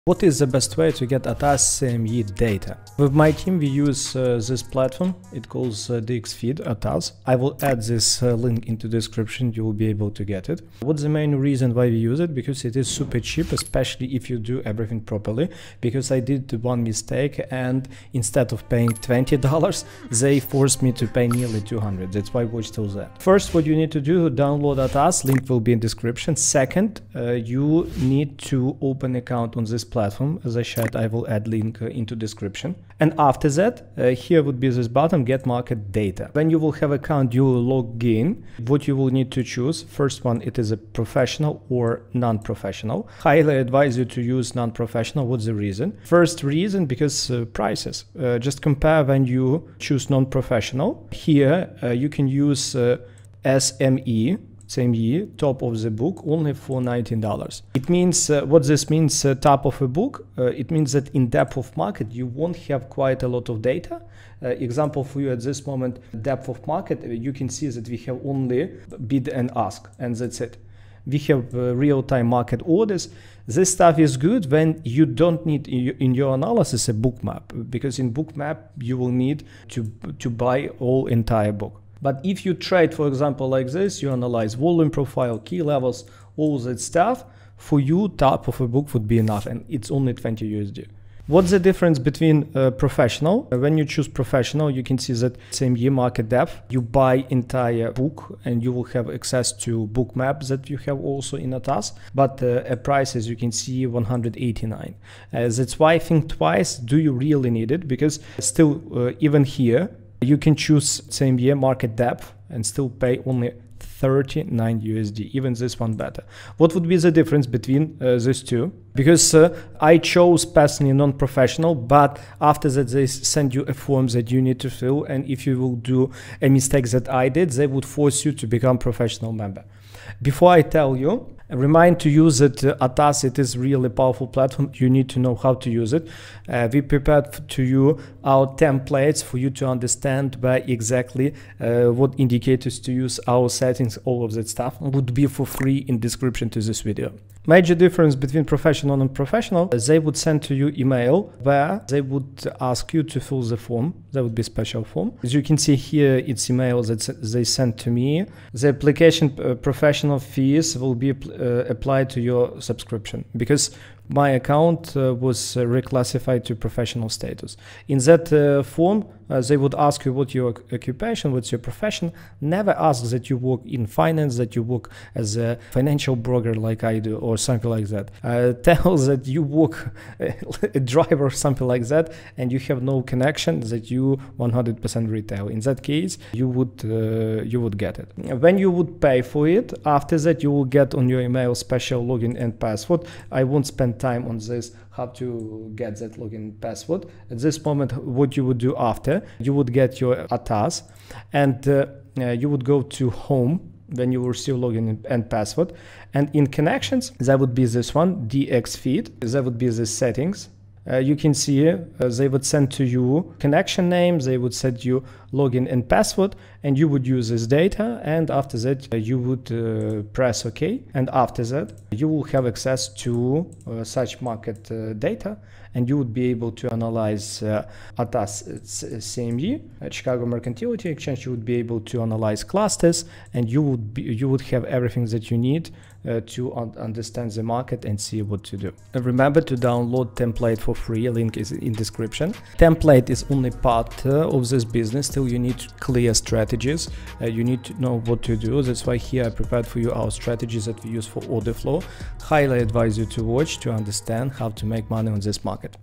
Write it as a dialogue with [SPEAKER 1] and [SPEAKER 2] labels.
[SPEAKER 1] What is the best way to get ATAS CME data? With my team we use this platform, it calls DXFeed ATAS. I will add this link into the description, you will be able to get it. What's the main reason why we use it? Because it is super cheap, especially if you do everything properly. Because I did one mistake and instead of paying $20, they forced me to pay nearly $200. That's why watch till then. First, what you need to do, download ATAS, link will be in description. Second, you need to open account on this platform. As I said, I will add link into description. And after that, here would be this button, get market data. When you will have account, you will log in. What you will need to choose, first one, it is a professional or non-professional. Highly advise you to use non-professional. What's the reason? First reason, because prices. Just compare when you choose non-professional. Here, you can use SME, top of the book, only for $19. It means, what this means, top of a book, it means that in depth of market, you won't have quite a lot of data. Example for you at this moment, depth of market, you can see that we have only bid and ask, and that's it. We have real-time market orders. This stuff is good when you don't need in your analysis a book map, because in book map, you will need to buy all entire book. But if you trade, for example, like this, you analyze volume profile, key levels, all that stuff, for you, top of a book would be enough, and it's only 20 USD. What's the difference between professional? When you choose professional, you can see that same year market depth, you buy entire book and you will have access to book maps that you have also in ATAS, but a price, as you can see, 189. That's why I think twice, do you really need it? Because still, even here, you can choose same year market depth and still pay only 39 USD, even this one better. What would be the difference between these two? Because I chose personally non-professional, but after that they send you a form that you need to fill, and if you will do a mistake that I did, they would force you to become professional member. Before I tell you, remind to use it, ATAS, it is really powerful platform. You need to know how to use it. We prepared to you our templates for you to understand where exactly what indicators to use, our settings, all of that stuff would be for free in description to this video. Major difference between professional and professional, they would send to you email where they would ask you to fill the form. That would be special form. As you can see here, it's email that they sent to me. The application professional fees will be applied to your subscription because my account was reclassified to professional status. In that form, they would ask you what your occupation, what's your profession. Never ask that you work in finance, that you work as a financial broker like I do, or something like that. Tell that you work a driver or something like that, and you have no connection, that you 100% retail. In that case, you would get it. When you would pay for it, after that you will get on your email special login and password. I won't spend time on this, how to get that login password. At this moment, what you would do after, you would get your ATAS and you would go to home when you will receive login and password. And in connections, that would be this one, DXFeed, that would be the settings. You can see they would send to you connection names, they would send you login and password, and you would use this data, and after that you would press OK, and after that you will have access to such market data, and you would be able to analyze ATAS CME, Chicago Mercantility Exchange. You would be able to analyze clusters, and you would have everything that you need to understand the market and see what to do. Remember to download template for free, link is in description. Template is only part of this business, still you need clear strategies, you need to know what to do. That's why here I prepared for you our strategies that we use for order flow. Highly advise you to watch to understand how to make money on this market.